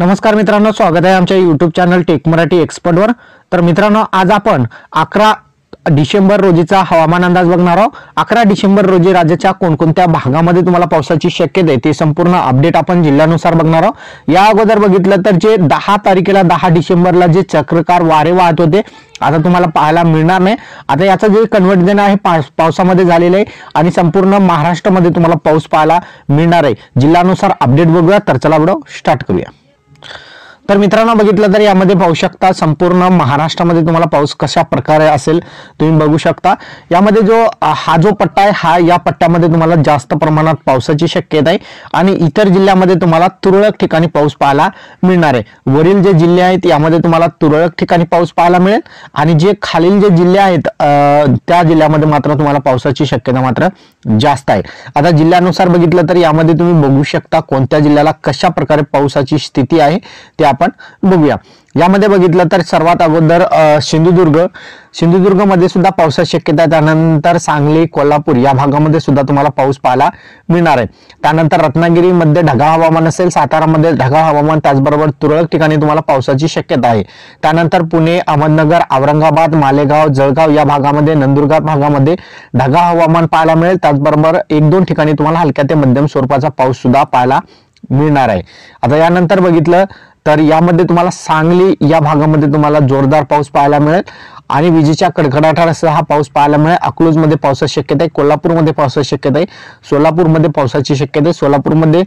नमस्कार मित्रांनो, स्वागत आहे आमच्या YouTube channel tech Marathi expert वर। तर मित्रांनो, आज आपण 11 डिसेंबर रोजीचा हवामान अंदाज बघणार आहोत। 11 डिसेंबर रोजी राज्याच्या कोणकोणत्या भागामध्ये तुम्हाला पावसाची शक्यता आहे ते संपूर्ण अपडेट आपण जिल्ह्यानुसार बघणार आहोत। या अगोदर बघितलं तर जे 10 तारखेला 10 डिसेंबरला जे चक्रकार वारे वाहत होते आता तुम्हाला पाहायला मिळणार नाही। आता याचं जे कन्व्हर्जन आहे पावसामध्ये झालेलं आहे आणि संपूर्ण महाराष्ट्रामध्ये तुम्हाला पाऊस पाहायला मिळणार आहे। जिल्ह्यानुसार अपडेट बघूया। तर चला व्हिडिओ स्टार्ट करूया। तर मित्रांनो, बघितलं तर यामध्ये पाहू शकता संपूर्ण महाराष्ट्रामध्ये तुम्हाला पाऊस कशा प्रकारे असेल तुम्ही बघू शकता। यामध्ये हा जो पट्टा आहे हा या पट्ट्यामध्ये तुम्हाला जास्त प्रमाणात पावसाची शक्यता आहे आणि इतर जिल्ह्यामध्ये तुम्हाला तुरळक ठिकाणी पाऊस पाहायला मिळणार आहे। वरील जे जिल्हे आहेत यामध्ये तुम्हाला तुरळक ठिकाणी पाऊस पाहायला मिळेल आणि जे खालील जे जिल्हे आहेत त्या जिल्ह्यामध्ये मात्र तुम्हाला पावसाची शक्यता मात्र जास्त आहे। आता जिल्ह्यानुसार बघितलं तर यामध्ये तुम्ही बघू शकता कोणत्या जिल्ह्याला कशा प्रकारे पावसाची स्थिती आहे ते आपण बघूया। यामध्ये बघितलं तर सर्वात अगोदर सिंधुदुर्ग मध्ये सुद्धा पावसाची शक्यता आहे। त्यानंतर सांगली, कोल्हापूर या भागामध्ये सुद्धा तुम्हाला पाऊस पाहायला मिळणार आहे। त्यानंतर रत्नागिरी मध्ये ढगाळ हवामान असेल, सातारा मध्ये ढगाळ हवामान, त्याचबरोबर तुरळक ठिकाणी तुम्हाला पावसाची शक्यता आहे। त्यानंतर पुणे, अहमदनगर, औरंगाबाद, मालेगाव, जळगाव या भागामध्ये, नंदुरबार भागामध्ये ढगाळ हवामान पाहायला मिळेल। त्याचबरोबर 1-2 ठिकाणी तुम्हाला हलक्या ते मध्यम स्वरूपाचा पाऊस सुद्धा पाहायला मिळणार आहे। आता यानंतर बघितलं तर यामध्ये तुम्हाला सांगली या भागामध्ये तुम्हाला जोरदार पाऊस पाहायला मिळेल आणि विजेच्या कडकडाटासह हा पाऊस पाहायला मिळेल। अकलूज मध्ये पावसाची शक्यता आहे, कोल्हापूर मध्ये पावसाची शक्यता आहे, सोलापूर मध्ये पावसाची शक्यता आहे। सोलापूर मध्ये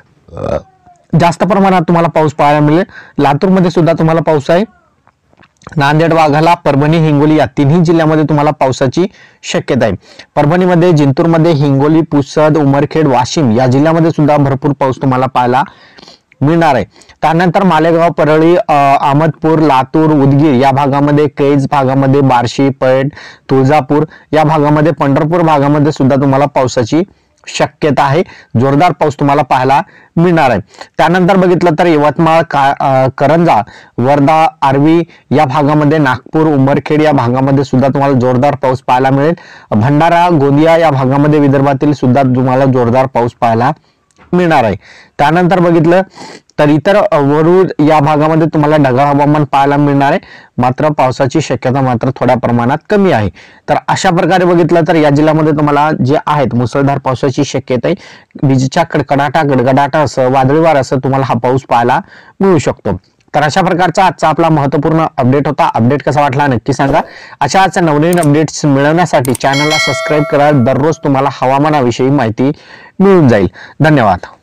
जास्त प्रमाणात तुम्हाला पाऊस पाहायला मिळेल। लातूर मध्ये सुद्धा तुम्हाला पाऊस आहे। नांदेड, वाघाला, परभणी, हिंगोली या तिन्ही जिल्ह्यामध्ये तुम्हाला पावसाची शक्यता आहे। परभणीमध्ये, जिंतूरमध्ये, हिंगोली, पुसद, उमरखेड, वाशिम या जिल्ह्यामध्ये सुद्धा भरपूर पाऊस तुम्हाला पाहायला मिळणार आहे। त्यानंतर मालेगाव, परळी, अहमदपूर, लातूर, उदगीर या भागामध्ये, केज भागामध्ये, बार्शी, पैठ, तुळजापूर या भागामध्ये, पंढरपूर भागामध्ये सुद्धा तुम्हाला पावसाची शक्यता आहे। जोरदार पाऊस तुम्हाला पाहायला मिळणार आहे। त्यानंतर बघितलं तर यवतमाळ, करंजा, वर्धा, आर्वी या भागामध्ये, नागपूर, उमरखेड या भागामध्ये सुद्धा तुम्हाला जोरदार पाऊस पाहायला मिळेल। भंडारा, गोंदिया या भागामध्ये, विदर्भातील सुद्धा तुम्हाला जोरदार पाऊस पाहायला मिळणार आहे। त्यानंतर बघितलं तर इतर वरुड या भागामध्ये तुम्हाला ढगाळ हवामान पाहायला मिळणार आहे, मात्र पावसाची शक्यता मात्र थोड्या प्रमाणात कमी आहे। तर अशा प्रकारे बघितलं तर या जिल्ह्यामध्ये तुम्हाला जे आहेत मुसळधार पावसाची शक्यता आहे। विजेच्या गडगडाटासह, वादळी वाऱ्यासह तुम्हाला हा पाऊस पाहायला मिळू शकतो। तर अशा प्रकारचा आजचा आपला महत्त्वपूर्ण अपडेट होता। अपडेट कसा वाटला नक्की सांगा। अशाच नवनवीन अपडेट्स मिळवण्यासाठी चॅनलला सबस्क्राईब करा। दररोज तुम्हाला हवामानाविषयी माहिती मिळून जाईल। धन्यवाद।